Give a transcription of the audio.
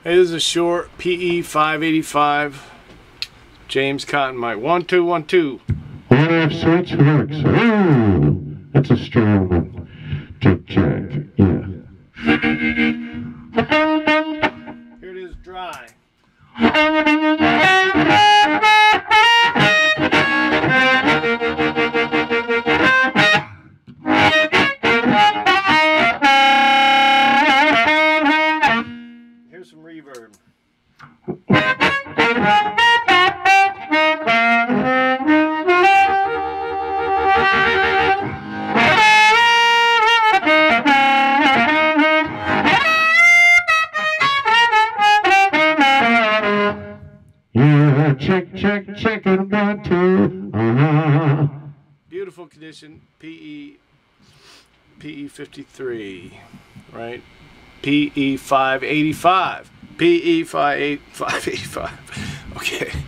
Hey, this is a Shure PE585 James Cotton mic. 1 2 1 2. On-off switch works. Oh, that's a strong one. Check, check. Yeah. Here it is dry. Here's some reverb. Yeah, check, check, check it about two. Beautiful condition. PE583, right? PE585. PE585. Okay.